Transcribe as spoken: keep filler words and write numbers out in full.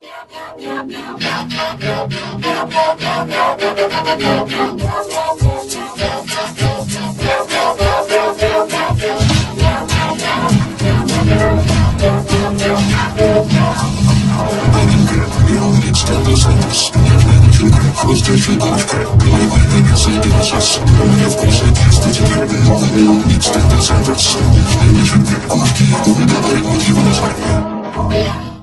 First day she got crap, really my name is a delicious. Only of course I taste it, you never know the real needs to the sandwich. Maybe you can get a lucky, only the light was even as high.